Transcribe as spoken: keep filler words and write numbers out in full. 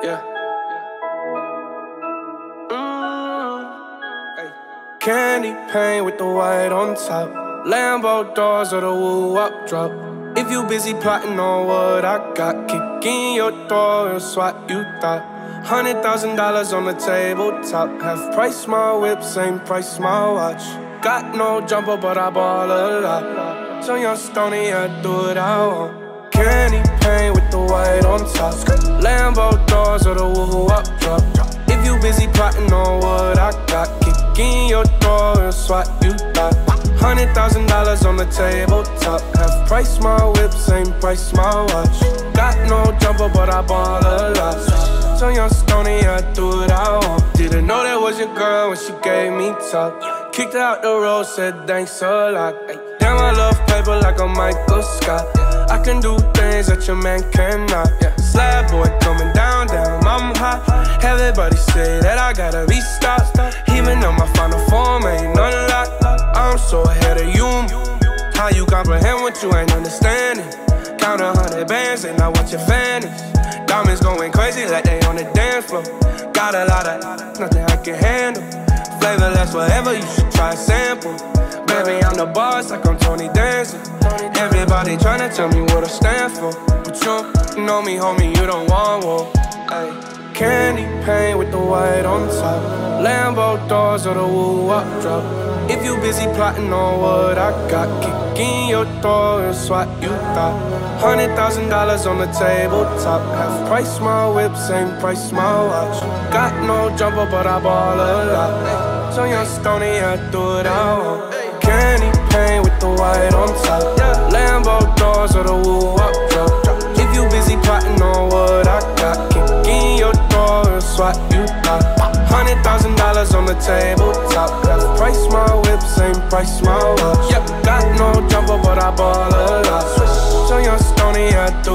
Yeah. Mm. Hey. Candy paint with the white on top. Lambo doors or the woo-up drop. If you busy plotting on what I got, kick in your door and swat you thought. Hundred thousand dollars on the tabletop. Half price my whip, same price my watch. Got no jumper, but I ball a lot. So young Stoney, I do what I want. Candy paint with the white on top. Lambo doors or the woo-up drop. If you busy plotting on what I got, kick in your door and swat you thought. Hundred thousand dollars on the tabletop. Half price my whip, same price my watch. Got no jumper, but I ball a lot. So young Stoney, I do what I want. Didn't know that was your girl when she gave me top. Kicked her out the road, said thanks a lot. Damn, I love paper like a Michael Scott. I can do things that your man cannot. Slab boy coming down, down, I'm hot. Everybody say that I gotta be stopped. Even though my final form ain't unlocked, I'm so ahead of you. How you comprehend what you ain't understanding? Count a hundred bands and I watch your fannies. Diamonds going crazy like they on the dance floor. Got a lot of nothing I can handle. Flavor lasts forever, you should try a sample. Baby, I'm the boss like I'm Tony Danza. Everybody tryna tell me what I stand for, but you know me, homie, you don't want war. Ay. Candy paint with the white on top. Lambo doors or the woo-up drop. If you busy plotting on what I got, kick in your door and swat you thought. Hundred thousand dollars on the tabletop. Half price my whip, same price my watch. Got no jumper, but I ball a lot. So young Stoney, I do what I want. Candy paint with the white on top. Lambo doors or the woo-up drop. If you busy plotting on what I got, kick in your door and swat you thought. Hundred thousand dollars on the tabletop. Half price my whip, same price my watch. Yep, got no jumper, but I ball a lot. So young Stoney, I do